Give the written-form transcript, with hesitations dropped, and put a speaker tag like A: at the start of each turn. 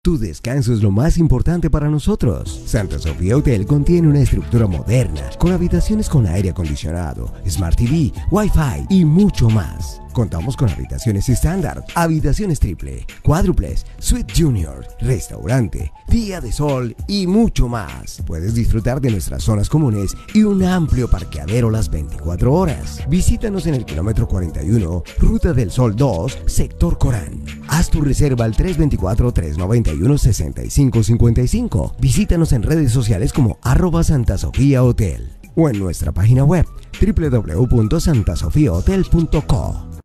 A: Tu descanso es lo más importante para nosotros. Santa Sofía Hotel contiene una estructura moderna, con habitaciones con aire acondicionado, Smart TV, Wi-Fi y mucho más. Contamos con habitaciones estándar, habitaciones triple, cuádruples, suite junior, restaurante, día de sol y mucho más. Puedes disfrutar de nuestras zonas comunes y un amplio parqueadero las 24 horas. Visítanos en el kilómetro 41, Ruta del Sol 2, sector Corán. Haz tu reserva al 324-391-6555. Visítanos en redes sociales como @SantaSofiaHotel o en nuestra página web www.santasofiahotel.co.